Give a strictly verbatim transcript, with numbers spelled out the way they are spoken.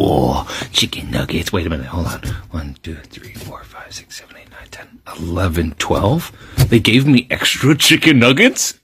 Whoa, chicken nuggets. Wait a minute, hold on. One, two, three, four, five, six, seven, eight, nine, ten, eleven, twelve. They gave me extra chicken nuggets?